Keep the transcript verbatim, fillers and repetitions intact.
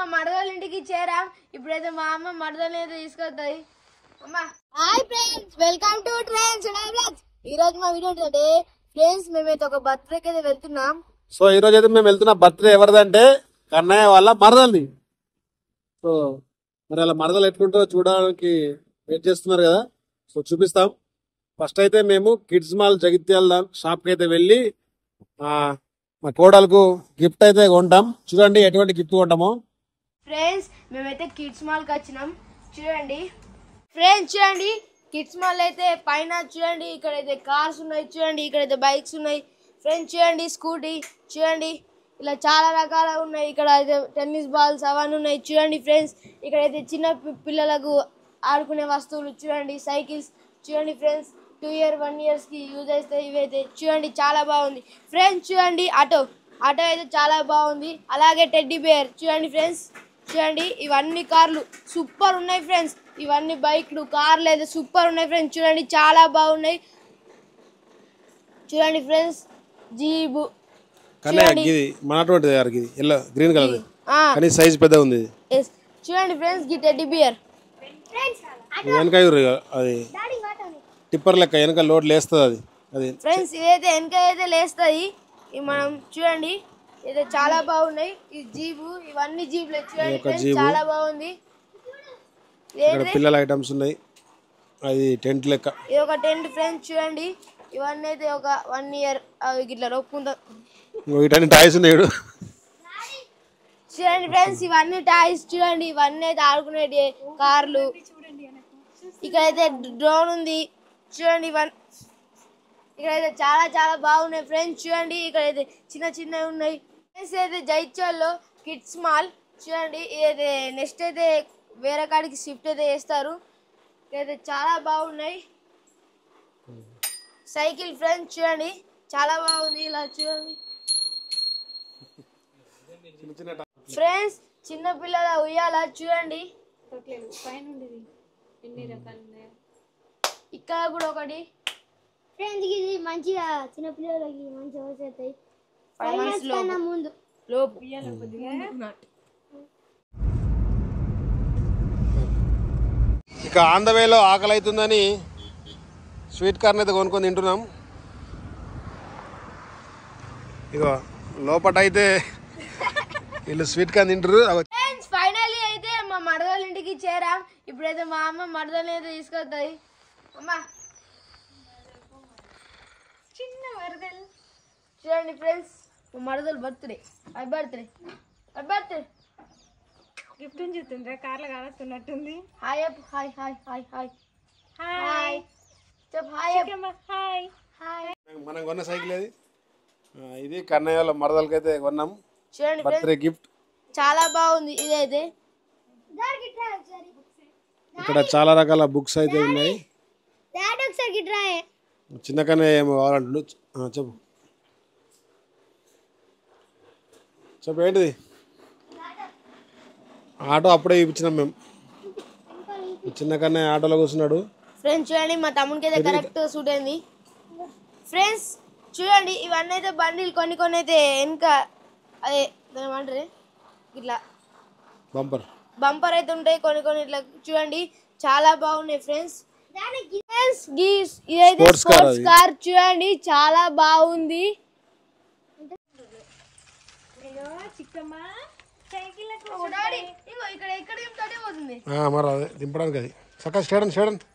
మా మరదల ఇంటికి చేరాం. ఇప్పుడైతే మా అమ్మ మరదల్ని అయితే తీసుకొస్తాయి. అమ్మా hi friends, welcome to trends blogs. ఈ రోజు మా వీడియో ఏంటంటే ఫ్రెండ్స్ మేమైతే ఒక బర్త్డేకి అయితే వెళ్తున్నాం. సో ఈ రోజు అయితే మేము వెళ్తున్న బర్త్డే ఎవరిదంటే కన్నయ్య వాళ్ళ మరదల్ని. సో మరి అలా మరదలు ఎట్లుంటుందో చూడడానికి వెయిట్ చేస్తున్నారు కదా, సో చూపిస్తాం. ఫస్ట్ అయితే మేము కిడ్స్ మాల్ జగిత్యాల షాప్ కి అయితే వెళ్ళి ఆ మా కోడలకు గిఫ్ట్ అయితే కొంటాం. చూడండి ఎటువంటి గిఫ్ట్ కొంటామో. ఫ్రెండ్స్ మేమైతే కిడ్స్ మాల్ కి వచ్చినాం. చూడండి ఫ్రెండ్స్, చూడండి కిడ్స్ మాల్ అయితే పైన చూడండి, ఇక్కడైతే కార్స్ ఉన్నాయి, చూడండి ఇక్కడైతే బైక్స్ ఉన్నాయి. ఫ్రెండ్స్ చూడండి స్కూటీ, చూడండి ఇలా చాలా రకాల ఉన్నాయి. ఇక్కడ అయితే టెన్నిస్ బాల్స్ అవన్నీ ఉన్నాయి. చూడండి ఫ్రెండ్స్, ఇక్కడైతే చిన్న పిల్లలకు ఆడుకునే వస్తువులు, చూడండి సైకిల్స్, చూడండి friends two year one years కి యూజ్ అయితే ఇవైతే చూడండి చాలా బాగుంది. ఫ్రెండ్స్ చూడండి ఆటో ఆటో అయితే చాలా బాగుంది. అలాగే టెడ్డీ బేర్ చూడండి ఫ్రెండ్స్, చూడండి ఇవన్నీ కార్లు సూపర్ ఉన్నాయి ఫ్రెండ్స్. ఇవన్నీ బైక్లు కార్లు అయితే సూపర్ ఉన్నాయి ఫ్రెండ్స్. చూడండి చాలా బాగున్నాయి. చూడండి ఫ్రెండ్స్ జీబు గ్రీన్ కలర్ కానీ సైజ్ పెద్ద ఉంది. చూడండి ఫ్రెండ్స్ గి టెడ్డీ బేర్ వెనక అది టిప్పర్ లెక్క వెనక లోడ్ లేస్తుంది. అది అది ఫ్రెండ్స్ ఇదైతే వెనక అయితే లేస్తుంది. మనం చూడండి ఇది చాలా బాగున్నాయి. ఈ జీబు ఇవన్నీ జీబులు చూడండి ఫ్రెండ్స్ చాలా బాగుంది. ఇక్కడ పిల్లల ఐటమ్స్ ఉన్నాయి. అది టెంట్ లెక్క, ఇది ఒక టెంట్ ఫ్రెండ్స్. చూడండి ఇవన్నీ అయితే ఒక వన్ ఇయర్ అవి ఇట్లా రొక్కుంటా. వీటన్ని టాయ్స్ ఉన్నాయి. చూడండి ఫ్రెండ్స్ ఇవన్నీ టాయ్స్, చూడండి ఇవన్నీ అయితే ఆడుకునేటి కార్లు. ఇక్కడైతే డ్రోన్ ఉంది. చూడండి ఇవన్నీ ఇక్కడైతే చాలా చాలా బాగున్నాయి ఫ్రెండ్స్. చూడండి ఇక్కడైతే చిన్న చిన్నవి ఉన్నాయి. ఫ్రెండ్స్ అయితే జైత్యాల్లో కిడ్స్ మాల్ చూడండి. ఇదైతే నెక్స్ట్ అయితే వేరే కాడికి షిఫ్ట్ అయితే చేస్తారు. ఇక్కడైతే చాలా బాగున్నాయి. సైకిల్ ఫ్రెండ్స్ చూడండి చాలా బాగుంది. ఇలా చూడండి ఫ్రెండ్స్ చిన్న పిల్లల ఉయ్యాల చూడండి. ఇక్కడ కూడా ఒకటి ఫ్రెండ్స్ ఇది మంచిగా చిన్న పిల్లలకి మంచిగా వస్తాయి. ఫైవ్ మంత్స్ కన్నా ముందు లోపు. ఇక ఆన్ ద వేలో ఆకలి అవుతుందని స్వీట్ కార్న్ అయితే కొనుక్కొని తింటున్నాం. ఇక లోపట అయితే వీళ్ళు స్వీట్ కార్న్ తింటారు. ఫైనల్లీ అయితే మా మరదల ఇంటికి చేరాం. ఇప్పుడైతే మా అమ్మ మరదల్ని అయితే తీసుకొస్తాయి. అమ్మా చిన్న మరదలు చూడండి ఫ్రెండ్స్, మా మరదలు బర్త్డే ఐ బర్త్డే ఐ బర్త్డే గిఫ్ట్ చూస్తుండ్రా కార్లో కానొస్తున్నట్టుంది. హాయ్ అప్ hi hi hi hi hi చెప్ హాయ్ హాయ్ హాయ్. మనం కొన్న సైకిల్ అది ఇది కన్నయ్య వాళ్ళ మరదలకి అయితే కొన్నాం. చూడండి బర్త్డే గిఫ్ట్ చాలా బాగుంది. ఇదైతే ఇక్కడ చాలా రకాల బుక్స్ అయితే ఉన్నాయి. చిన్న కన్నయ్య ఏమో కావాలంటు చెప్పు చెప్పు ఏంటిది? ఆటో అప్పుడే ఇప్పించినాం మేము. చిన్న కన్నయ్య ఆటోలో కూర్చున్నాడు. ఫ్రెండ్స్ చూడండి మా తమ్మునికి అయితే కరెక్ట్ సూట్ అయింది. ఫ్రెండ్స్ చూడండి ఇవన్నీ అయితే బండిలు కొన్ని కొన్ని అయితే వెనుక అదే ఏమంటారు ఇట్లా బంపర్ బంపర్ అయితే ఉంటాయి. కొన్ని కొన్ని ఇట్లా చూడండి చాలా బాగున్నాయి ఫ్రెండ్స్. ఇదైతే స్పోర్ట్స్ కార్ చూడండి చాలా బాగుంది. ఇక్కడ ఇక్కడ పోతుంది మరి అదే దింపడానికి అది చక్కగా స్టేడన్ స్టేడన్